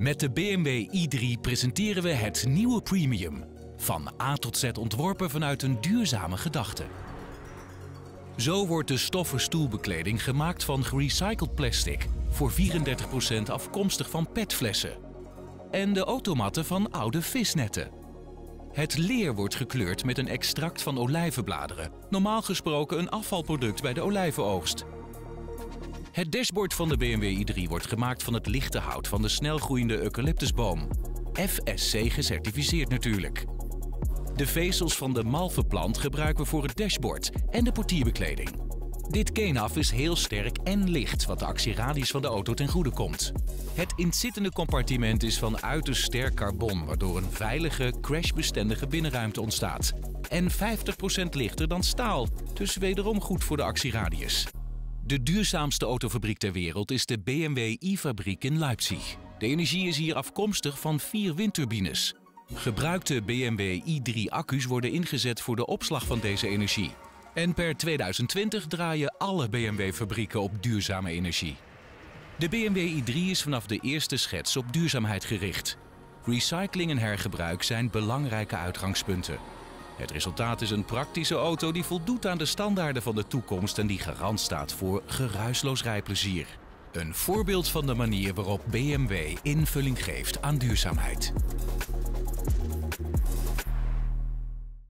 Met de BMW i3 presenteren we het nieuwe Premium. Van A tot Z ontworpen vanuit een duurzame gedachte. Zo wordt de stoffen stoelbekleding gemaakt van gerecycled plastic, voor 34% afkomstig van petflessen. En de automatten van oude visnetten. Het leer wordt gekleurd met een extract van olijvenbladeren, normaal gesproken een afvalproduct bij de olijvenoogst. Het dashboard van de BMW i3 wordt gemaakt van het lichte hout van de snelgroeiende eucalyptusboom. FSC gecertificeerd natuurlijk. De vezels van de malvenplant gebruiken we voor het dashboard en de portierbekleding. Dit kenaf is heel sterk en licht, wat de actieradius van de auto ten goede komt. Het inzittende compartiment is van uiterst sterk carbon, waardoor een veilige, crashbestendige binnenruimte ontstaat. En 50% lichter dan staal, dus wederom goed voor de actieradius. De duurzaamste autofabriek ter wereld is de BMW i-fabriek in Leipzig. De energie is hier afkomstig van 4 windturbines. Gebruikte BMW i3 accu's worden ingezet voor de opslag van deze energie. En per 2020 draaien alle BMW-fabrieken op duurzame energie. De BMW i3 is vanaf de eerste schets op duurzaamheid gericht. Recycling en hergebruik zijn belangrijke uitgangspunten. Het resultaat is een praktische auto die voldoet aan de standaarden van de toekomst en die garant staat voor geruisloos rijplezier. Een voorbeeld van de manier waarop BMW invulling geeft aan duurzaamheid.